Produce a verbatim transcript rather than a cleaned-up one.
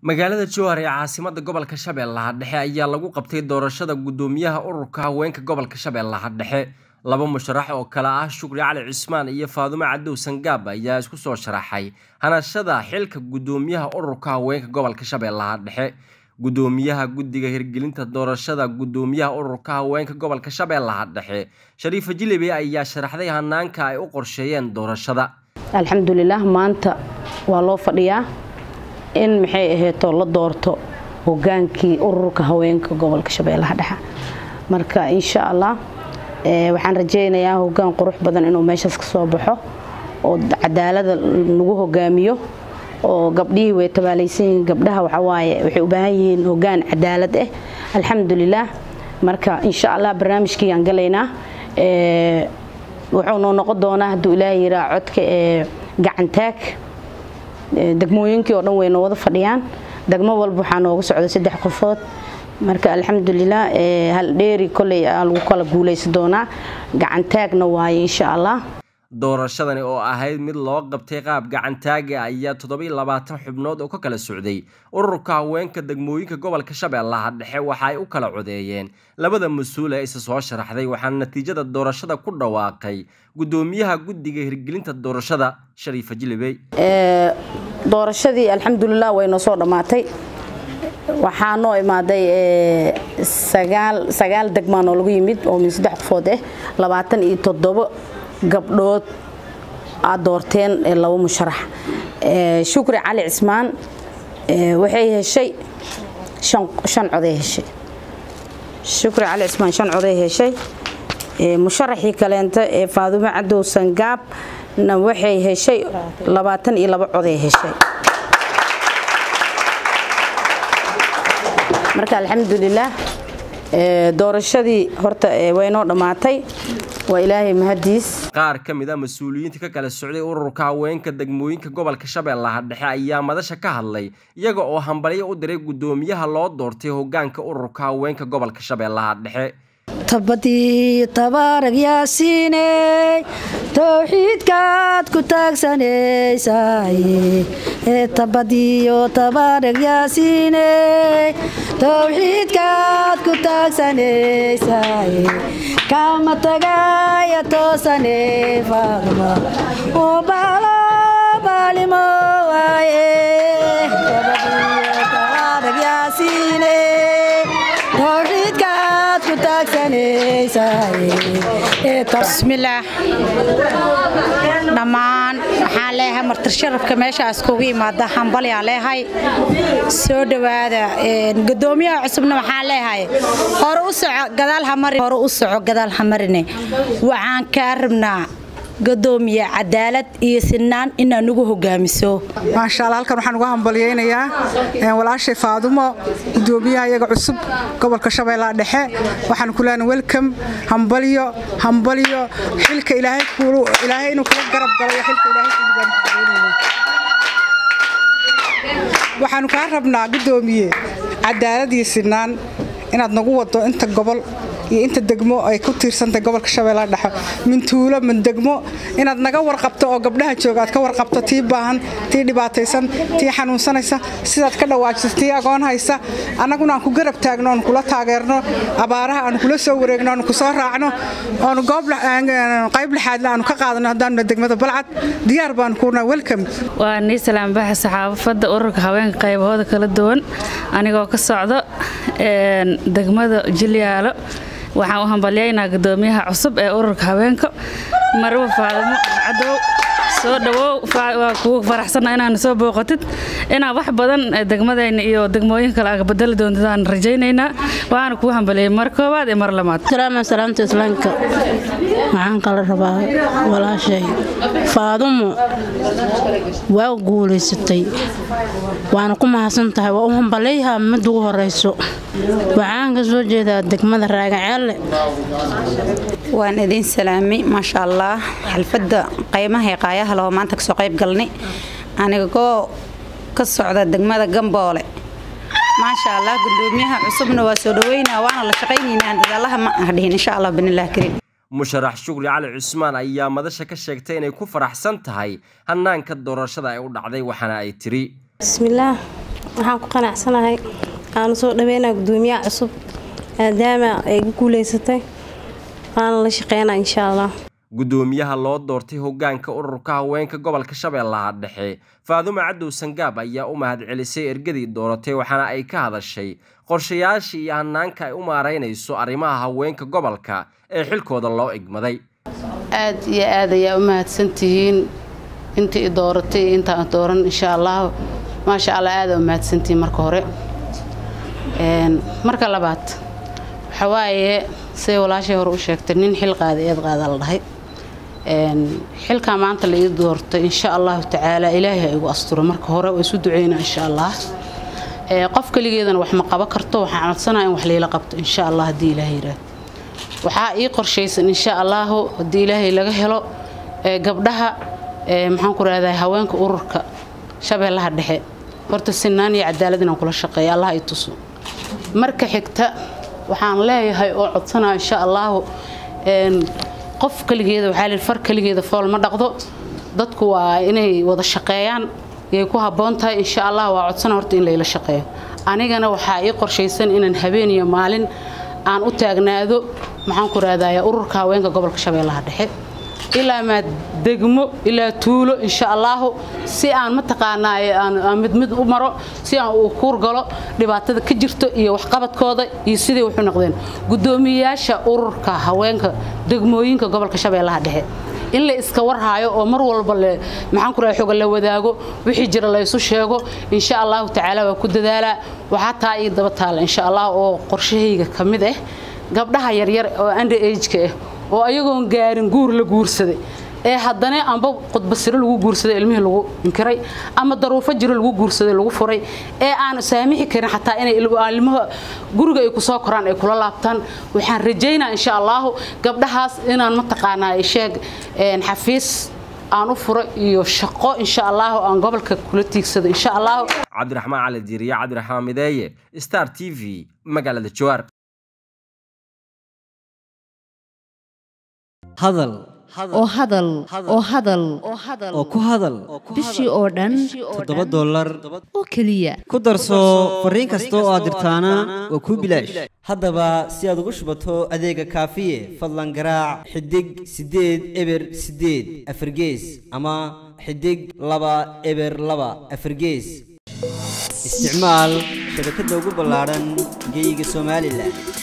magaalada Jowhar ee caasimadda gobolka Shabeellaha Dhexe ayaa lagu qabtay doorashada gudoomiyaha ururka haweenka gobolka Shabeellaha Dhexe. laba musharax oo kala ah Shukri Cali Cismaan iyo Faadumo Cadow Sangaab ayaa isku soo sharaxay hanashada xilka gudoomiyaha ururka haweenka gobolka Shabeellaha Dhexe. gudoomiyaha guddiga hirgelinta doorashada gudoomiyaha ururka haweenka gobolka Shabeellaha Dhexe Shariifa Jilibi ayaa sharaxday hanaanka ay u qorsheeyeen doorashada. alxamdulillaah maanta waa loo fadhiyaa in maxay aheeto la doorto hogaankii ururka haweenka gobolka Shabeellaha Dhexe. marka insha Allah ee waxaan rajeynayaa hogaan qurux badan inuu meeshaas ka soo baxo oo cadaalad lagu hogaamiyo oo gabdhihii way tabaalaysan gabdhaha waxa waaye waxay u baahan yihiin hogaan cadaalad ah. alxamdulillaah marka insha Allah barnaamijkii aan galeynaa ee wuxuu noo noqon doonaa haduu Ilaahay yiraahdo codka ee gacan taag degmooyinkii oo dhan way noo wada fadhiyaan degmo walba waxa nooga socdo saddex qofood. marka alxamdulillaah ee hal dheeri kulay aan lagu kala guuleysan doonaa gacan taagna waaye insha Allah. doorashadani oo ahayd mid loo qabtay qaab gacan taag ah ayaa toddoba iyo labaatan xubnood oo ka kala socday ururka haweenka degmooyinka gobolka Shabeellaha Dhexe waxa ay u kala codeeyeen labada mas'uul ee isa soo sharaxday waxaana natiijada doorashada ku dhawaaqay gudoomiyaha guddiga hirgelinta doorashada Shariifa Jilibi. ee doorashadii alxamdulillaah way noo soo dhamaatay waxaa noo imaaday ee sagaal sagaal degmaan oo lagu yimid oo min saddex qofood ah labaatan iyo toddoba gabdhood aad doorteen ee laba musharax. ee Shukri Cali Cismaan ee waxay heshay shan shan cod ay heshay. Shukri Cali Cismaan shan cod ay heshay. ee musharaxii kaleenta ee Faadumo Cadow Sangaab na waxay heshay labaatan iyo laba cod ay heshay. marka alxamdulillaah ee doorashadii horta way noo dhamaatay waa Ilaahay mahadiis. qaar ka mid ah mas'uuliyiinta ka kala socday ururka haweenka degmooyinka gobolka Shabeellaha Dhexe ayaa madasha ka hadlay iyaga oo hambalyo u diray gudoomiyaha loo doortay hogaanka ururka haweenka gobolka Shabeellaha Dhexe. tabadii tabaarag yaasiine tawxiidkaad ku taagsaneysay ee tabadii tabaarag yaasiine tawxiidkaad ku taagsaneysay kama tagaya toosane Faadumo oo baalo baalimo waaye tabadii tabaarag yaasiine bismillaah dhamaan waxaan leeyahay martir sharafka meeshaas kugu yimaada hambal yaa leeyahay soo dhawaada gudoomiyaha cusubna waxaan leeyahay hore u soco gadaal ha marin hore u soco gadaal ha marine waxaan ka rabnaa gudoomiye cadaalad iyo sinaan in aan ugu hogaamiso. ma sha Allah halkan waxaan ugu hambalyeeynaa ee walaashay Faadumo gudoomiyaha iyaga cusub gobolka Shabeellaha Dhexe waxaan ku leenahay welcome hambalyo hambalyo xilka Ilaahay kuulu Ilaahay inuu kula garab galo xilka Ilaahay ku digan waxaan ka rabnaa gudoomiye cadaalad iyo sinaan inaad nagu wado inta gobol iyo inta degmo ay ku tiirsantay gobolka Shabeellaha Dhexe min tuulo min degmo inaad naga warqabto oo gabdhaha jooga aad ka warqabto tii baahan tii dhibaataysan tii xanuunsanaysa sidaad ka dhawaajisay agoon haysa anaguna aan ku garab taagno oo kula taageerno abaaraha aan kula soo wareegno oo ku soo raacno oo goob qayb lixaad aan ka qaadano hadaan degmada Balcad diyaar baan ku nahay welcome. waa ni salaam baax saxaafada ururka haweenka qaybahooda kala duwan anigoo ka socdo ee degmada Jiliyaalo waxaan u hambalyeynaa gudoomiyaha cusub ee ururka haweenka Marwo Faadumo Cadow soo dhawow waa ku faraxsanahay inaan soo booqatid inaan wax badan degmadayna iyo degmooyin kale aga bedel doontaan rajaynaynaa waxaan ku hambalyeey mar koobaad iyo mar labaad. salaam salaamta islaamka waxaan kala rabaa walaashay Faadumo waa guuleysatay waana ku mahadsantahay waa u hambalyeeyaa mid ugu horeyso waxaan ka soo jeedaa degmada Raagaceelle. waan idin salaami ma sha Allah xalfada qaymaha qaayaha loo maanta ka soo qayb galnay aniga ka socda degmada Gamboole ma sha Allah gudoomiyaha cusubna waa soo dhaweynaa waana la shaqaynaynaa dadaalaha ma ahdin insha Allah binillah kareem. musharax Shukri Cali Cismaan ayaa madasha ka sheegtay inay ku faraxsan tahay hanaanka doorashada ay u dhacday waxana ay tiri bismillaah waxaan ku qanacsanahay aan soo dhaweynaa gudoomiyaha cusub maadaama ay guuleysatay aan la shaqeynaa insha Allah. gudoomiyaha loo doortay hoggaanka ururka haweenka gobolka Shabeellaha Dhexe Faadumo Cadow Sangaab ayaa u mahadcelisay ergadii dooratay waxaana ay ka hadashay qorshayaashii iyo hanaanka ay u maareynayso arrimaha haweenka gobolka ee xilkooda loo igmaday. aad iyo aad ayaa u mahadsantihiin intii dooratay inta aan dooran insha Allah ma sha Allah aad u mahadsantihiin marka hore een marka labaad waxa waaye say walaashay hore u sheegtay nin xil qaaday eed qaada la dhahay een xilka maanta la ii doortay insha Allah taala Ilaahay ay ugu asturo marka hore way isu duceeyna insha Allah ee qof kaligeedana wax ma qaban karto waxaan codsanayaa in wax leela qabto insha Allah hadii Ilaahay yiraahdo waxa ii qorshaysan insha Allah hadii Ilaahay laga helo ee gabdhaha ee maxaan ku raadayay haweenka ururka Shabeellaha Dhexe horta sinaan iyo cadaalad inaan kula shaqeeyo Allah ay tuso marka xigta waxaan leeyahay oo codsanaa insha Allah een qof kaligeeda waxa la far kaligeeda fool ma dhaqdo dadku waa inay wada shaqeeyaan ay ku haboon tahay insha Allah waa codsanaa horta in la shaqeeyo anigana waxa ii qorshaysan inaan habeen iyo maalin aan u taagnaado maxaan ku raadayaa ururka haweenka gobolka Shabeellaha Dhexe ilaa ma degmo ilaa tuulo insha Allah si aan ma taqaanaa aan mid mid u maro si aan u kuur galo dhibaatada ka jirto iyo wax qabadkooda iyo sidii wuxuu noqdeen gudoomiyaasha ururka haweenka degmooyinka gobolka Shabeellaha Dhexe in la iska warhaayo oo mar walba le maxaan ku raay xoog la wadaago wixii jira la isu sheego insha Allah taala waa ku dadaalaa waxa taa ii daba taal insha Allah oo qorshahayga kamid ah gabdhaha yar yar oo under age ka ah oo ayagoon gaarin guur la guursaday ee haddana amba qodba sir lagu guursaday ilmihi lagu inkiray ama daruufo jiro lagu guursaday lagu furay ee aan saamixi karin xataa inay ilmaha guriga ay ku soo koraan ay kula laabtaan waxaan rajeynaa insha Allah gabdhahaas inaan ma taqaanaa sheeg een xafiis aan u furo iyo shaqo insha Allah aan gobolka kula tiigsado insha Allah. Cabdiraxmaan Cali Diiriye Cabdiraxmaan Mideeye Star T V magaalada Jowhar. hadal oo hadal oo hadal oo ku hadal bishii oo dhan toddoba dollar oo kaliya ku darso fariin kasta oo aad dirtaana waa ku bilaash haddaba si aad ugu shubato adeega kaafiye fadlan garaac xidig sideed eber sideed afargees ama xidig laba eber laba afargees isticmaal shabakadda ugu ballaaran geyga Soomaaliland.